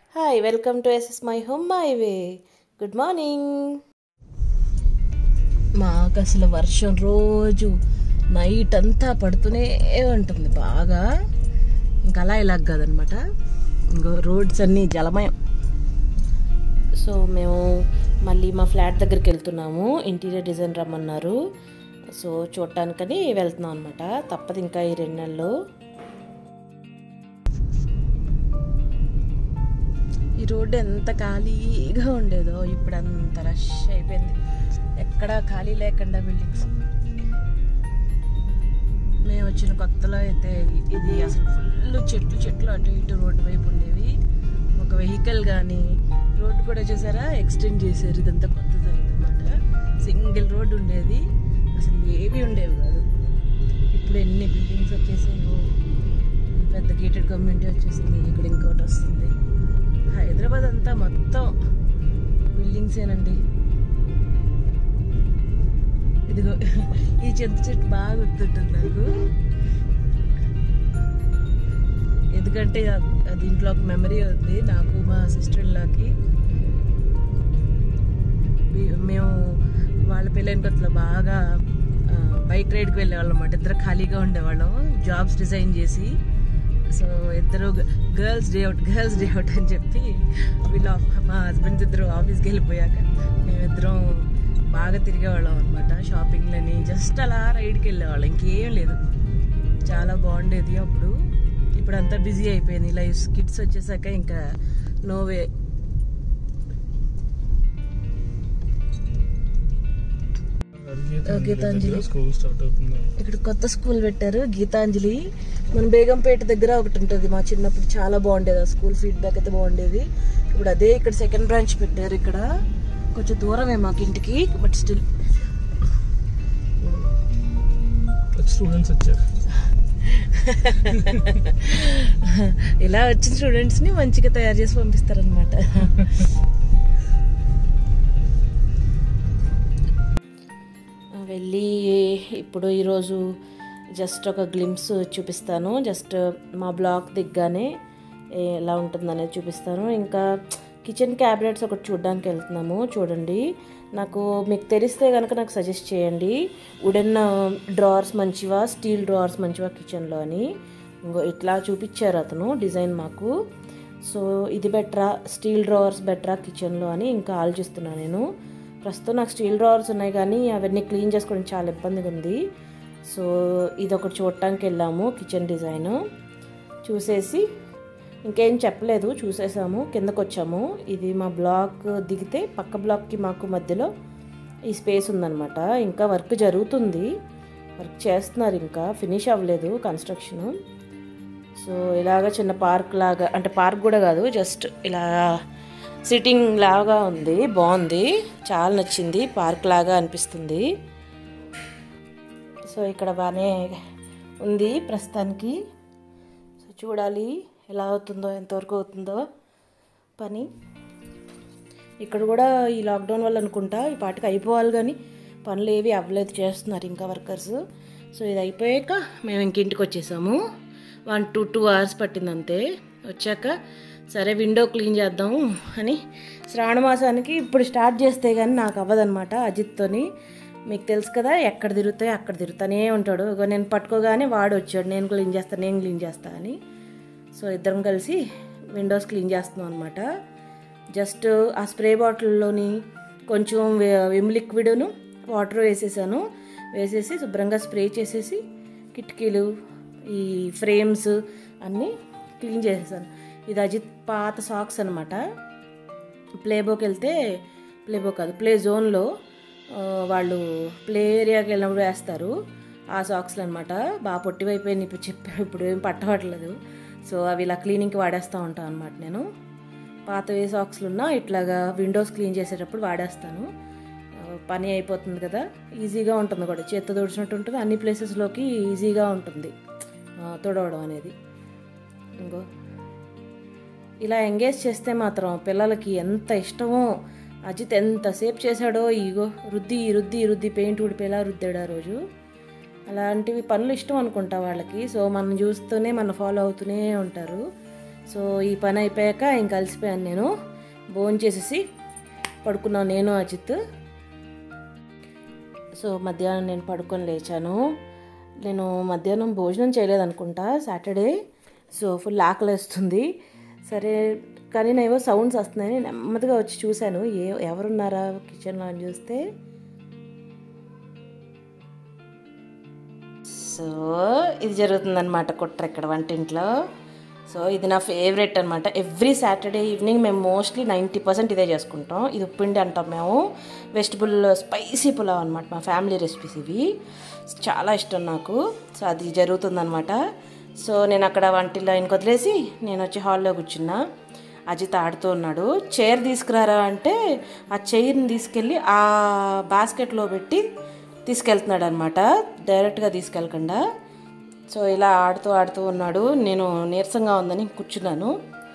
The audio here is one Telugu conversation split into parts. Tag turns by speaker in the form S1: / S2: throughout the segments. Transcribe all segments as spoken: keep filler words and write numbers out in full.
S1: Hi welcome to SS my home my way. Good morning. మాకు అసలు వర్షం రోజు నైట్ అంతా పడుతూనే ఉంటుంది బాగా. ఇంకా అలా ఇలాగ కాదనమాట, ఇంకో రోడ్స్ అన్నీ జలమయం. సో మేము మళ్ళీ మా ఫ్లాట్ దగ్గరికి వెళ్తున్నాము. ఇంటీరియర్ డిజైన్ రమ్మన్నారు, సో చూడటానికని వెళ్తున్నాం అనమాట. తప్పదు ఇంకా ఈ రెండు నెలలు. ఈ రోడ్డు ఎంత ఖాళీగా ఉండేదో ఇప్పుడు అంత రష్ అయిపోయింది, ఎక్కడా ఖాళీ లేకుండా బిల్డింగ్స్. మేము వచ్చిన కొత్తలో అయితే ఇది అసలు ఫుల్ చెట్లు చెట్లు అటు ఇటు రోడ్డు వైపు ఉండేవి. ఒక వెహికల్ కానీ రోడ్డు కూడా చూసారా ఎక్స్టెండ్ చేశారు. ఇదంతా కొత్తది అన్నమాట. సింగిల్ రోడ్డు ఉండేది, అసలు ఏవి ఉండేవి కాదు. ఇప్పుడు ఎన్ని బిల్డింగ్స్ వచ్చేసాయో, పెద్ద గేటెడ్ కమ్యూనిటీ వచ్చేసింది. ఇక్కడ ఇంకోటి వస్తుంది. హైదరాబాద్ అంతా మొత్తం బిల్డింగ్సేనండి. ఇదిగో ఈ చింత చెట్టు బాగా గుర్తుంటుంది నాకు, ఎందుకంటే దీంట్లో ఒక మెమరీ ఉంది నాకు, మా సిస్టర్ ఇన్లాకి. మేము వాళ్ళ పెళ్ళైన కొత్తలో బాగా బైక్ రైడ్కి వెళ్ళేవాళ్ళం అన్నమాట. ఇద్దరు ఖాళీగా ఉండేవాళ్ళం జాబ్స్ రిజైన్ చేసి. సో ఇద్దరు girls day out girls day out అని చెప్పి వీళ్ళు మా హస్బెండ్స్ ఇద్దరు ఆఫీస్కి వెళ్ళిపోయాక మేమిద్దరం బాగా తిరిగేవాళ్ళం అనమాట. షాపింగ్లని జస్ట్ అలా రైడ్కి వెళ్ళేవాళ్ళం, ఇంకేం లేదు. చాలా బాగుండేది అప్పుడు. ఇప్పుడు అంతా బిజీ అయిపోయింది. ఇలా కిడ్స్ వచ్చేసాక ఇంకా నోవే. గీతాంజలి ఇక్కడ కొత్త స్కూల్ పెట్టారు, గీతాంజలి. మన బేగంపేట దగ్గర ఒకటి ఉంటుంది. మా చిన్నప్పుడు చాలా బాగుండేది ఆ స్కూల్, ఫీడ్బ్యాక్ అయితే బాగుండేది. ఇప్పుడు అదే ఇక్కడ సెకండ్ బ్రాంచ్ పెట్టారు. ఇక్కడ కొంచెం దూరమే మాకు ఇంటికి, బట్ స్టిల్
S2: స్టూడెంట్స్ వచ్చారు.
S1: ఇలా వచ్చిన స్టూడెంట్స్ ని మంచిగా తయారు చేసి పంపిస్తారనమాట. వెళ్ళి ఇప్పుడు ఈరోజు జస్ట్ ఒక గ్లింప్స్ చూపిస్తాను. జస్ట్ మా బ్లాక్ దిగ్గానే ఎలా ఉంటుందనేది చూపిస్తాను. ఇంకా కిచెన్ క్యాబినెట్స్ ఒకటి చూడడానికి వెళ్తున్నాము. చూడండి, నాకు మీకు తెలిస్తే కనుక నాకు సజెస్ట్ చేయండి. వుడెన్ డ్రావర్స్ మంచివా, స్టీల్ డ్రావర్స్ మంచివా కిచెన్లో అని. ఇంకో ఇట్లా చూపించారు అతను డిజైన్ మాకు. సో ఇది బెటరా, స్టీల్ డ్రావర్స్ బెటరా కిచెన్లో అని ఇంకా ఆలోచిస్తున్నాను నేను. ప్రస్తుతం నాకు స్టీల్ డ్రావర్స్ ఉన్నాయి, కానీ అవన్నీ క్లీన్ చేసుకోవడం చాలా ఇబ్బందిగా ఉంది. సో ఇది ఒకటి చూడటానికి వెళ్ళాము. కిచెన్ డిజైన్ చూసేసి ఇంకేం చెప్పలేదు, చూసేసాము, కిందకు వచ్చాము. ఇది మా బ్లాక్ దిగితే పక్క బ్లాక్కి మాకు మధ్యలో ఈ స్పేస్ ఉందన్నమాట. ఇంకా వర్క్ జరుగుతుంది, వర్క్ చేస్తున్నారు, ఇంకా ఫినిష్ అవ్వలేదు కన్స్ట్రక్షను. సో ఇలాగ చిన్న పార్క్ లాగా, అంటే పార్క్ కూడా కాదు, జస్ట్ ఇలా సిట్టింగ్ లాగా ఉంది. బాగుంది, చాలా నచ్చింది, పార్క్ లాగా అనిపిస్తుంది. సో ఇక్కడ బాగానే ఉంది ప్రస్తుతానికి. సో చూడాలి ఎలా అవుతుందో, ఎంతవరకు అవుతుందో పని. ఇక్కడ కూడా ఈ లాక్డౌన్ వల్ల అనుకుంటా ఈ పాటికి అయిపోవాలి, కానీ పనులు ఏవి అవ్వలేదు, చేస్తున్నారు ఇంకా వర్కర్స్. సో ఇది అయిపోయాక మేము ఇంక ఇంటికి వచ్చేసాము. వన్ టూ టూ అవర్స్ పట్టింది అంతే. వచ్చాక సరే విండో క్లీన్ చేద్దాం అని, శ్రావణ మాసానికి ఇప్పుడు స్టార్ట్ చేస్తే కానీ నాకు అవ్వదనమాట. అజిత్తోని మీకు తెలుసు కదా, ఎక్కడ తిరుగుతాయి అక్కడ తిరుగుతానే ఉంటాడు. నేను పట్టుకోగానే వాడు వచ్చాడు, నేను క్లీన్ చేస్తాను నేను క్లీన్ చేస్తా అని. సో ఇద్దరం కలిసి విండోస్ క్లీన్ చేస్తున్నాం అనమాట. జస్ట్ ఆ స్ప్రే బాటిల్లోని కొంచెం విమ్ లిక్విడ్ను వాటర్ వేసేసాను. వేసేసి శుభ్రంగా స్ప్రే చేసేసి కిటికీలు, ఈ ఫ్రేమ్స్ అన్నీ క్లీన్ చేసేసాను. ఇది అజిత్ పాత సాక్స్ అనమాట. ప్లేబోకి వెళ్తే, ప్లేబో కాదు ప్లే జోన్లో వాళ్ళు ప్లే ఏరియాకి వెళ్ళినప్పుడు వేస్తారు ఆ సాక్స్లు అనమాట. బాగా పొట్టివైపోయింది ఇప్పుడు, చెప్పాను ఇప్పుడు ఏం పట్టవట్లేదు. సో అవి ఇలా క్లీనింగ్కి వాడేస్తూ ఉంటాను అనమాట నేను. పాతవి సాక్స్లు ఉన్నా ఇట్లాగా విండోస్ క్లీన్ చేసేటప్పుడు వాడేస్తాను. పని అయిపోతుంది కదా, ఈజీగా ఉంటుంది కూడా, చేత్తో తుడిచినట్టు ఉంటుంది, అన్ని ప్లేసెస్లోకి ఈజీగా ఉంటుంది తుడవడం అనేది. ఇంకో ఇలా ఎంగేజ్ చేస్తే మాత్రం పిల్లలకి ఎంత ఇష్టమో. అజిత్ ఎంతసేపు చేశాడో, ఈగో రుద్ది రుద్ది రుద్ది పెయింట్ ఊడిపోయేలా రుద్దాడు ఆ రోజు. అలాంటివి పనులు ఇష్టం అనుకుంటా వాళ్ళకి. సో మనం చూస్తూనే మనం ఫాలో అవుతూనే ఉంటారు. సో ఈ పని అయిపోయాక ఇంక కలిసిపోయాను నేను. భోజనం చేసేసి పడుకున్నాను నేను అజిత్. సో మధ్యాహ్నం నేను పడుకొని లేచాను. నేను మధ్యాహ్నం భోజనం చేయలేదనుకుంటా సాటర్డే. సో ఫుల్ ఆకలేస్తుంది. సరే కానీ నేవో సౌండ్స్ వస్తున్నాయి. నెమ్మదిగా వచ్చి చూశాను ఏ ఎవరున్నారా కిచెన్లో అని చూస్తే, సో ఇది జరుగుతుందన్నమాట కుట్ర ఇక్కడ వంటింట్లో. సో ఇది నా ఫేవరెట్ అనమాట. ఎవ్రీ సాటర్డే ఈవినింగ్ మేము మోస్ట్లీ నైంటీ పర్సెంట్ ఇదే చేసుకుంటాం. ఇది ఉప్పిండి అంటాం మేము. వెజిటబుల్ స్పైసీ పులావ్ అనమాట, మా ఫ్యామిలీ రెసిపీస్ ఇవి. చాలా ఇష్టం నాకు. సో అది జరుగుతుందనమాట. సో నేను అక్కడ వంటిలో ఆయనకు వదిలేసి నేను వచ్చి హాల్లో కూర్చున్నా. అజిత్ ఆడుతూ ఉన్నాడు. చైర్ తీసుకురారా అంటే ఆ చైర్ని తీసుకెళ్ళి ఆ బాస్కెట్లో పెట్టి తీసుకెళ్తున్నాడు అనమాట, డైరెక్ట్గా తీసుకెళ్ళకుండా. సో ఇలా ఆడుతూ ఆడుతూ ఉన్నాడు. నేను నీరసంగా ఉందని కూర్చున్నాను.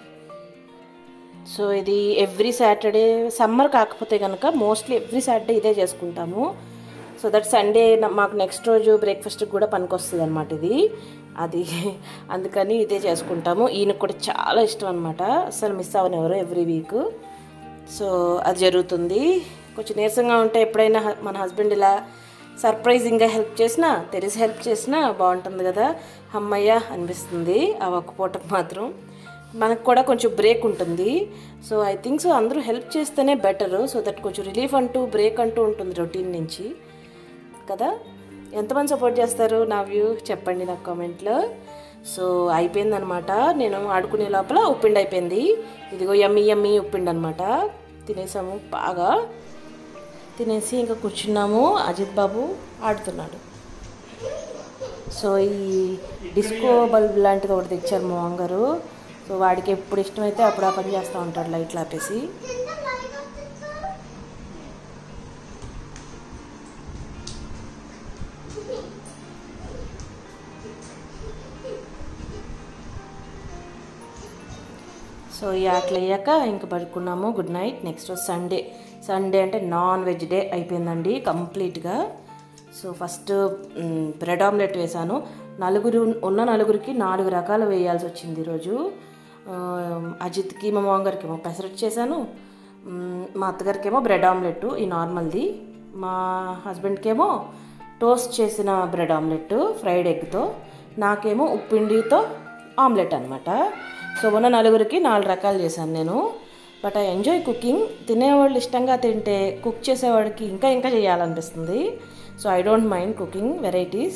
S1: సో ఇది ఎవ్రీ సాటర్డే, సమ్మర్ కాకపోతే కనుక మోస్ట్లీ ఎవ్రీ సాటర్డే ఇదే చేసుకుంటాము. సో దట్ సండే మాకు నెక్స్ట్ రోజు బ్రేక్ఫాస్ట్కి కూడా పనికొస్తుంది అనమాట ఇది. అది అందుకని ఇదే చేసుకుంటాము. ఈయనకు కూడా చాలా ఇష్టం అనమాట, అసలు మిస్ అవ్వని ఎవరు ఎవ్రీ వీక్. సో అది జరుగుతుంది. కొంచెం నీరసంగా ఉంటే ఎప్పుడైనా మన హస్బెండ్ ఇలా సర్ప్రైజింగ్గా హెల్ప్ చేసినా, తెలిసి హెల్ప్ చేసినా బాగుంటుంది కదా, అమ్మయ్య అనిపిస్తుంది. ఆ ఒక్క పూటకు మాత్రం మనకు కూడా కొంచెం బ్రేక్ ఉంటుంది. సో ఐ థింక్ సో అందరూ హెల్ప్ చేస్తేనే బెటరు. సో దట్ కొంచెం రిలీఫ్ అంటూ బ్రేక్ అంటూ ఉంటుంది రొటీన్ నుంచి కదా. ఎంతమంది సపోర్ట్ చేస్తారు నా వ్యూ చెప్పండి నాకు కామెంట్లో. సో అయిపోయిందనమాట. నేను ఆడుకునే లోపల ఉప్పిండి అయిపోయింది. ఇదిగో యమ్మీ యమ్మీ ఉప్పిండి అనమాట. తినేసాము బాగా. తినేసి ఇంకా కూర్చున్నాము. అజిత్ బాబు ఆడుతున్నాడు. సో ఈ డిస్కో బల్బ్ లాంటిది ఒకటి తెచ్చారు మా వంగారు. సో వాడికి ఎప్పుడు ఇష్టమైతే అప్పుడు ఆ పని చేస్తూ ఉంటాడు లైట్లు ఆపేసి. సో ఈ ఆటలు అయ్యాక ఇంక పడుకున్నాము. Good night. నెక్స్ట్ రోజు సండే. సండే అంటే నాన్ వెజ్ డే అయిపోయిందండి కంప్లీట్గా. సో ఫస్ట్ బ్రెడ్ ఆమ్లెట్ వేసాను. నలుగురు ఉన్న నలుగురికి నాలుగు రకాలు వేయాల్సి వచ్చింది ఈరోజు. అజిత్కి మా మామగారికి ఏమో పెసరట్టు చేశాను, మా అత్తగారికి ఏమో బ్రెడ్ ఆమ్లెట్ ఈ నార్మల్ది, మా హస్బెండ్కి ఏమో టోస్ట్ చేసిన బ్రెడ్ ఆమ్లెట్ ఫ్రైడ్ ఎగ్తో, నాకేమో ఉప్పిండితో ఆమ్లెట్ అనమాట. సో ఉన్న నలుగురికి నాలుగు రకాలు చేశాను నేను. But I enjoy cooking. తినేవాళ్ళు ఇష్టంగా తింటే కుక్ చేసేవాడికి ఇంకా ఇంకా చేయాలనిపిస్తుంది. So I don't mind cooking varieties.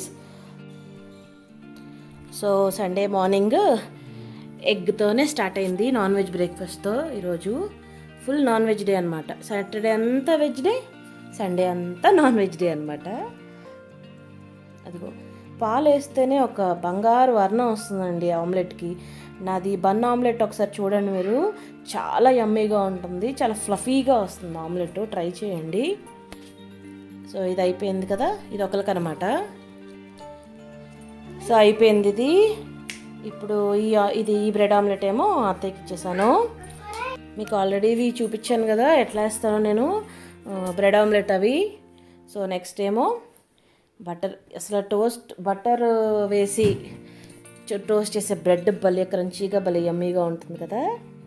S1: So Sunday morning ఎగ్తోనే స్టార్ట్ అయింది నాన్ వెజ్ బ్రేక్ఫాస్ట్తో. ఈరోజు ఫుల్ నాన్ వెజ్ డే అనమాట. సాటర్డే అంతా వెజ్ డే, సండే అంతా నాన్ వెజ్ డే అనమాట. అదిగో పాలు వేస్తేనే ఒక బంగారు వర్ణం వస్తుందండి ఆమ్లెట్కి. నాది బన్ ఆమ్లెట్ ఒకసారి చూడండి మీరు, చాలా యమ్మీగా ఉంటుంది, చాలా ఫ్లఫీగా వస్తుంది ఆమ్లెట్. ట్రై చేయండి. సో ఇది అయిపోయింది కదా, ఇది ఒకరికనమాట. సో అయిపోయింది ఇది. ఇప్పుడు ఈ ఇది ఈ బ్రెడ్ ఆమ్లెట్ ఏమో అత్తయ్యకి ఇచ్చేసాను. మీకు ఆల్రెడీ ఇవి చూపించాను కదా ఎట్లా వేస్తానో నేను బ్రెడ్ ఆమ్లెట్ అవి. సో నెక్స్ట్ ఏమో బటర్, అసలు టోస్ట్ బటర్ వేసి టోస్ట్ చేసే బ్రెడ్ భలే క్రంచీగా భలే యమ్మీగా ఉంటుంది కదా.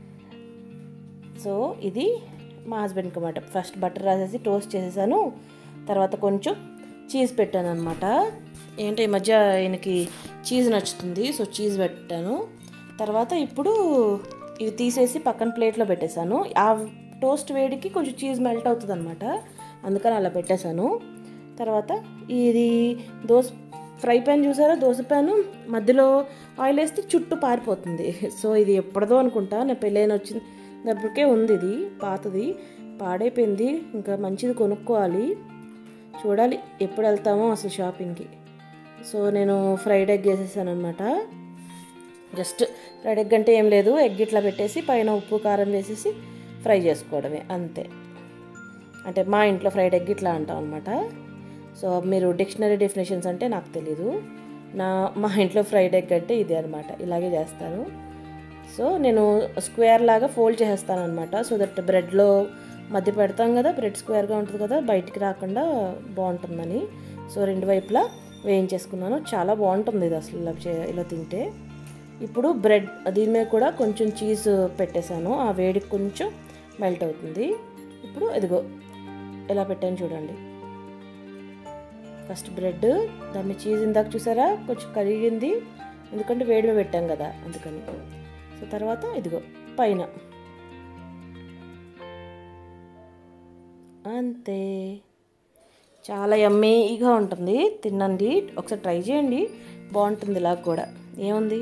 S1: సో ఇది మా హస్బెండ్కి అన్నమాట. ఫస్ట్ బటర్ రాసేసి టోస్ట్ చేసేసాను, తర్వాత కొంచెం చీజ్ పెట్టాను అనమాట. ఏంటంటే ఈ మధ్య ఆయనకి చీజ్ నచ్చుతుంది, సో చీజ్ పెట్టాను. తర్వాత ఇప్పుడు ఇవి తీసేసి పక్కన ప్లేట్లో పెట్టేశాను. ఆ టోస్ట్ వేడికి కొంచెం చీజ్ మెల్ట్ అవుతుంది అనమాట, అందుకని అలా పెట్టేశాను. తర్వాత ఇది దోశ ఫ్రై ప్యాన్ చూసారా, దోశ ప్యాను మధ్యలో ఆయిల్ వేస్తే చుట్టూ పారిపోతుంది. సో ఇది ఎప్పటిదో అనుకుంటా, నా పెళ్ళైన వచ్చింది అప్పటికే ఉంది, ఇది పాతది పాడైపోయింది. ఇంకా మంచిది కొనుక్కోవాలి, చూడాలి ఎప్పుడు వెళ్తామో అసలు షాపింగ్కి. సో నేను ఫ్రైడ్ ఎగ్ వేసేసాను అనమాట. జస్ట్ ఫ్రైడ్ ఎగ్ అంటే ఏం లేదు, ఎగ్ ఇట్లా పెట్టేసి పైన ఉప్పు కారం వేసేసి ఫ్రై చేసుకోవడమే అంతే. అంటే మా ఇంట్లో ఫ్రైడ్ ఎగ్ ఇట్లా అంటాం అనమాట. సో మీరు డిక్షనరీ డెఫినేషన్స్ అంటే నాకు తెలీదు, నా మా ఇంట్లో ఫ్రైడ్ ఎగ్ అంటే ఇదే అనమాట, ఇలాగే చేస్తాను. సో నేను స్క్వేర్ లాగా ఫోల్డ్ చేసేస్తాను అనమాట. సో దట్ బ్రెడ్లో మధ్య పెడతాం కదా, బ్రెడ్ స్క్వేర్గా ఉంటుంది కదా, బయటికి రాకుండా బాగుంటుందని. సో రెండు వైపులా వేయించేసుకున్నాను. చాలా బాగుంటుంది ఇది అసలు ఇలా చే ఇలా తింటే. ఇప్పుడు బ్రెడ్ దీని మీద కూడా కొంచెం చీజ్ పెట్టేశాను, ఆ వేడికి కొంచెం మెల్ట్ అవుతుంది. ఇప్పుడు ఇదిగో ఎలా పెట్టాను చూడండి. ఫస్ట్ బ్రెడ్, దాన్ని చీజ్ ఇందాక చూసారా కొంచెం కరిగింది, ఎందుకంటే వేడిగా పెట్టాం కదా అందుకని. సో తర్వాత ఇదిగో పైన అంతే. చాలా యమ్మీగా ఉంటుంది, తినండి, ఒకసారి ట్రై చేయండి, బాగుంటుంది. ఇలా కూడా ఏముంది.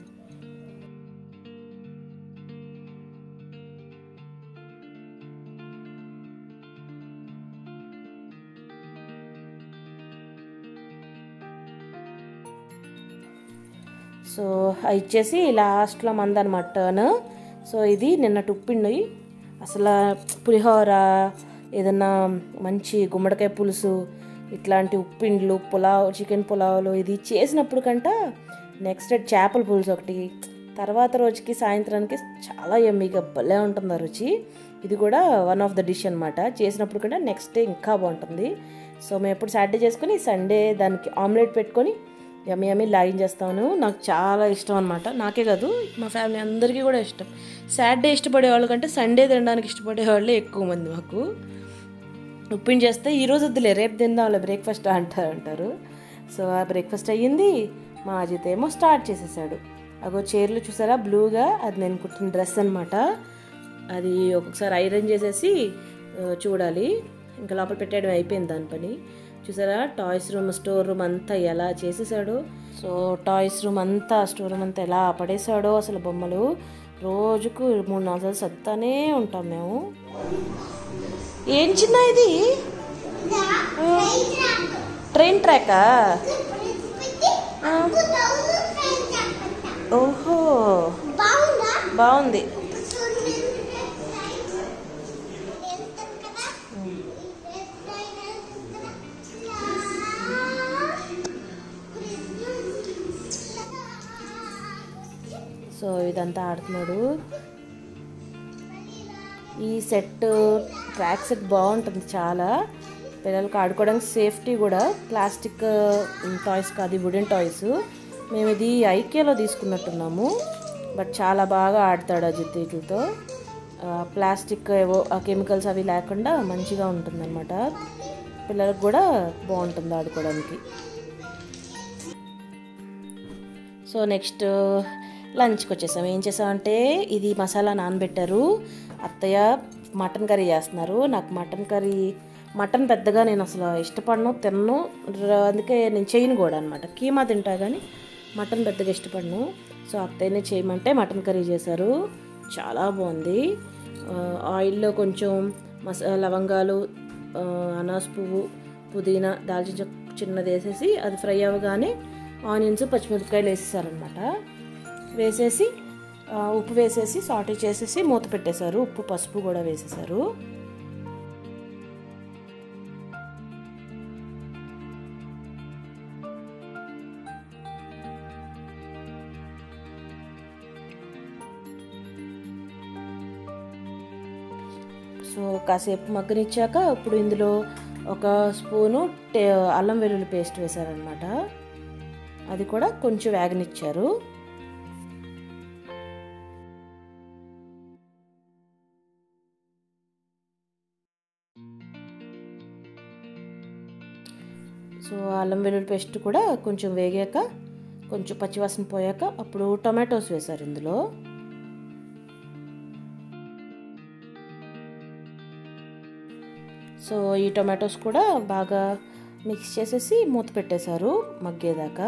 S1: సో అది ఇచ్చేసి లాస్ట్లో మందనమాట టర్న్. సో ఇది నిన్న ఉప్పిండి, అసలు పులిహోర, ఏదన్నా మంచి గుమ్మడికాయ పులుసు, ఇట్లాంటి ఉప్పిండ్లు, పులావ్, చికెన్ పులావ్లు ఇది చేసినప్పుడు కంట నెక్స్ట్ డే చేపల పులుసు ఒకటి, తర్వాత రోజుకి సాయంత్రానికి చాలా యమ్మీగా భలే ఉంటుంది ఆ రుచి. ఇది కూడా వన్ ఆఫ్ ద డిష్ అనమాట. చేసినప్పుడు కంటే నెక్స్ట్ డే ఇంకా బాగుంటుంది. సో మేము ఎప్పుడు సాటర్డే చేసుకొని సండే దానికి ఆమ్లెట్ పెట్టుకొని యమ్మీ యమ్మీ లాగిన్ చేస్తాను. నాకు చాలా ఇష్టం అనమాట, నాకే కాదు మా ఫ్యామిలీ అందరికీ కూడా ఇష్టం. సాటర్డే ఇష్టపడే వాళ్ళు కంటే సండే తినడానికి ఇష్టపడే వాళ్ళే ఎక్కువ మంది మాకు. ఉప్పిండి చేస్తే ఈరోజు వద్దులే రేపు తిందాంలే బ్రేక్ఫాస్ట్ అంటారు అంటారు సో ఆ బ్రేక్ఫాస్ట్ అయ్యింది. మా అజిత్ ఏమో స్టార్ట్ చేసేసాడు. అగో చీరలు చూసారా బ్లూగా, అది నేను కుట్టిన డ్రెస్ అనమాట. అది ఒక్కొక్కసారి ఐరన్ చేసేసి చూడాలి, ఇంకా లోపల పెట్టేయడం అయిపోయింది దాని పని. చూసారా టాయ్స్ రూమ్, స్టోర్ రూమ్ అంతా ఎలా చేసేసాడో. సో టాయ్స్ రూమ్ అంతా, స్టోర్ రూమ్ అంతా ఎలా పడేసాడో. అసలు బొమ్మలు రోజుకు మూడు నాలుగు సార్లు సత్తానే ఉంటాం మేము. ఏం చిన్న ఇది ట్రైన్ ట్రాకా? ఓహో బాగుంది. సో ఇదంతా ఆడుతున్నాడు. ఈ సెట్ ట్రాక్ సెట్ బాగుంటుంది చాలా, పిల్లలకి ఆడుకోవడానికి సేఫ్టీ కూడా. ప్లాస్టిక్ టాయ్స్ కాదు, వుడెన్ టాయ్స్. మేము ఇది ఐకేలో తీసుకున్నట్టున్నాము, బట్ చాలా బాగా ఆడతాడు అజిత్ వీటితో. ప్లాస్టిక్ ఏవో ఆ కెమికల్స్ అవి లేకుండా మంచిగా ఉంటుందన్నమాట, పిల్లలకు కూడా బాగుంటుంది ఆడుకోవడానికి. సో నెక్స్ట్ లంచ్కి వచ్చేసాం. ఏం చేసామంటే ఇది మసాలా నానబెట్టారు, అత్తయ్య మటన్ కర్రీ చేస్తున్నారు. నాకు మటన్ కర్రీ, మటన్ పెద్దగా నేను అసలు ఇష్టపడను, తిన్ను, అందుకే నేను చేయను కూడా అనమాట. కీమా తింటా కానీ మటన్ పెద్దగా ఇష్టపడను. సో అత్తయ్యనే చేయమంటే మటన్ కర్రీ చేశారు, చాలా బాగుంది. ఆయిల్లో కొంచెం మసా లవంగాలు, అనాస్ పువ్వు, పుదీనా, దాల్చిన చెక్క చిన్నది వేసేసి అది ఫ్రై అవ్వగానే ఆనియన్స్, పచ్చిమిరపకాయలు వేసేసారనమాట. వేసేసి ఉప్పు వేసేసి సాటే చేసేసి మూత పెట్టేశారు. ఉప్పు పసుపు కూడా వేసేసారు. సో కాసేపు మగ్గనిచ్చాక ఇప్పుడు ఇందులో ఒక స్పూను అల్లం వెల్లుల్లి పేస్ట్ వేశారనమాట. అది కూడా కొంచెం వేగనిచ్చారు. సో అల్లం వెల్లుల్లి పేస్ట్ కూడా కొంచెం వేగాక, కొంచెం పచ్చివాసన పోయాక అప్పుడు టొమాటోస్ వేశారు ఇందులో. సో ఈ టొమాటోస్ కూడా బాగా మిక్స్ చేసేసి మూత పెట్టేశారు మగ్గేదాకా.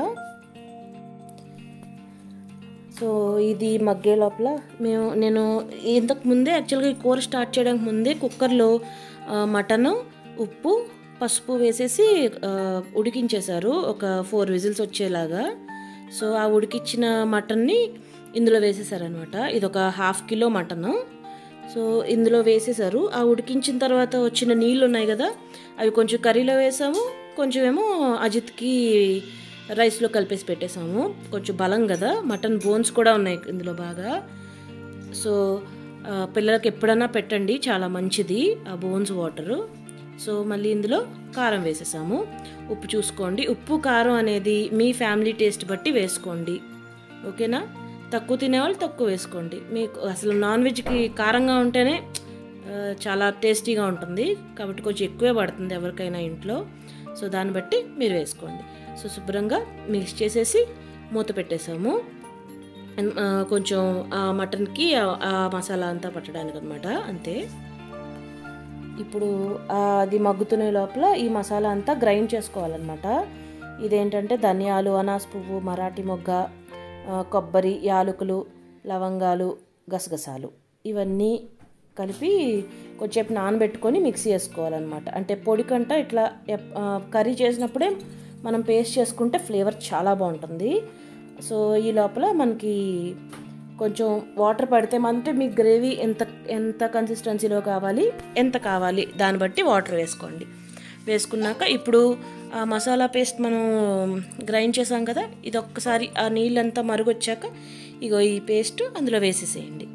S1: సో ఇది మగ్గే లోపల మేము నేను ఇంతకు ముందే యాక్చువల్గా ఈ కూర స్టార్ట్ చేయడానికి ముందే కుక్కర్లో మటన్, ఉప్పు, పసుపు వేసేసి ఉడికించేశారు ఒక ఫోర్ విజిల్స్ వచ్చేలాగా. సో ఆ ఉడికించిన మటన్ని ఇందులో వేసేసారనమాట. ఇది ఒక హాఫ్ కిలో మటన్. సో ఇందులో వేసేసారు. ఆ ఉడికించిన తర్వాత వచ్చిన నీళ్ళు ఉన్నాయి కదా, అవి కొంచెం కర్రీలో వేసాము, కొంచెం ఏమో అజిత్కి రైస్లో కలిపేసి పెట్టేసాము. కొంచెం బలం కదా, మటన్ బోన్స్ కూడా ఉన్నాయి ఇందులో బాగా. సో పిల్లలకి ఎప్పుడైనా పెట్టండి, చాలా మంచిది ఆ బోన్స్ వాటరు. సో మళ్ళీ ఇందులో కారం వేసేసాము. ఉప్పు చూసుకోండి, ఉప్పు కారం అనేది మీ ఫ్యామిలీ టేస్ట్ బట్టి వేసుకోండి, ఓకేనా. తక్కువ తినేవాళ్ళు తక్కువ వేసుకోండి. మీకు అసలు నాన్ వెజ్కి కారంగా ఉంటేనే చాలా టేస్టీగా ఉంటుంది కాబట్టి కొంచెం ఎక్కువే పడుతుంది ఎవరికైనా ఇంట్లో. సో దాన్ని బట్టి మీరు వేసుకోండి. సో శుభ్రంగా మిక్స్ చేసేసి మూత పెట్టేసాము, కొంచెం ఆ మటన్కి ఆ మసాలా అంతా పట్టడానికి అనమాట. అంతే. ఇప్పుడు అది మగ్గుతునే లోపల ఈ మసాలా అంతా గ్రైండ్ చేసుకోవాలన్నమాట. ఇదేంటంటే ధనియాలు, అనాస్ పువ్వు, మరాఠీ మొగ్గ, కొబ్బరి, యాలకులు, లవంగాలు, గసగసాలు ఇవన్నీ కలిపి కొంచెంసేపు నానబెట్టుకొని మిక్సీ చేసుకోవాలన్నమాట. అంటే పొడి కంట ఇట్లా కర్రీ చేసినప్పుడే మనం పేస్ట్ చేసుకుంటే ఫ్లేవర్ చాలా బాగుంటుంది. సో ఈ లోపల మనకి కొంచెం వాటర్ పడితే అంటే మీ గ్రేవీ ఎంత ఎంత కన్సిస్టెన్సీలో కావాలి, ఎంత కావాలి దాన్ని బట్టి వాటర్ వేసుకోండి. వేసుకున్నాక ఇప్పుడు ఆ మసాలా పేస్ట్ మనం గ్రైండ్ చేసాం కదా, ఇది ఒక్కసారి ఆ నీళ్ళంతా మరుగొచ్చాక ఇగో ఈ పేస్ట్ అందులో వేసేసేయండి.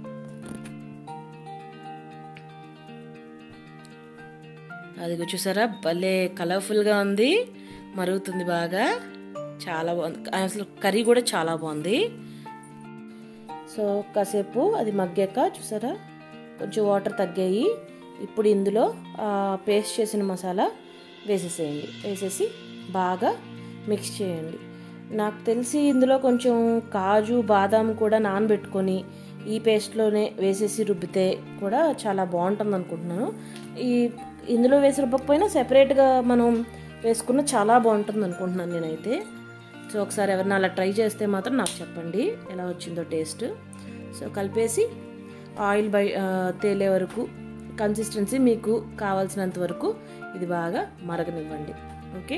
S1: అదిగో చూసారా, భలే కలర్ఫుల్గా ఉంది, మరుగుతుంది బాగా, చాలా బాగుంది. అసలు కర్రీ కూడా చాలా బాగుంది. సో కాసేపు అది మగ్గాక చూసారా కొంచెం వాటర్ తగ్గాయి. ఇప్పుడు ఇందులో పేస్ట్ చేసిన మసాలా వేసేసేయండి. వేసేసి బాగా మిక్స్ చేయండి. నాకు తెలిసి ఇందులో కొంచెం కాజు, బాదాం కూడా నానబెట్టుకొని ఈ పేస్ట్లోనే వేసేసి రుబ్బితే కూడా చాలా బాగుంటుంది అనుకుంటున్నాను. ఈ ఇందులో వేసి రుబ్బకపోయినా సెపరేట్గా మనం వేసుకున్న చాలా బాగుంటుంది అనుకుంటున్నాను నేనైతే. సో ఒకసారి ఎవరైనా అలా ట్రై చేస్తే మాత్రం నాకు చెప్పండి ఎలా వచ్చిందో టేస్ట్. సో కలిపేసి ఆయిల్ బై తేలే వరకు కన్సిస్టెన్సీ మీకు కావాల్సినంత వరకు ఇది బాగా మరగనివ్వండి. ఓకే.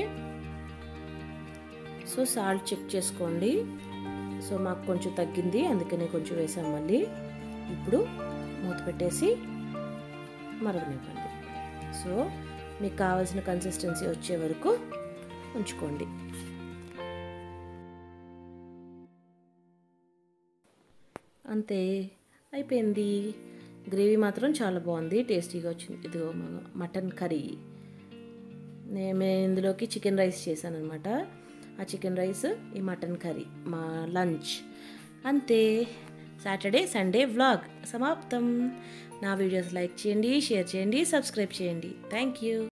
S1: సో సాల్ట్ చెక్ చేసుకోండి. సో మాకు కొంచెం తగ్గింది, అందుకనే కొంచెం వేసాం మళ్ళీ. ఇప్పుడు మూత పెట్టేసి మరగనివ్వండి. సో మీకు కావాల్సిన కన్సిస్టెన్సీ వచ్చే వరకు ఉంచుకోండి. అంతే, అయిపోయింది. గ్రేవీ మాత్రం చాలా బాగుంది, టేస్టీగా వచ్చింది. ఇదిగో మటన్ కర్రీ. నేను ఇందులోకి చికెన్ రైస్ చేశాను అనమాట. ఆ చికెన్ రైస్, ఈ మటన్ కర్రీ మా లంచ్. అంతే, సాటర్డే సండే వ్లాగ్ సమాప్తం. నా వీడియోస్ లైక్ చేయండి, షేర్ చేయండి, సబ్స్క్రైబ్ చేయండి. Thank you.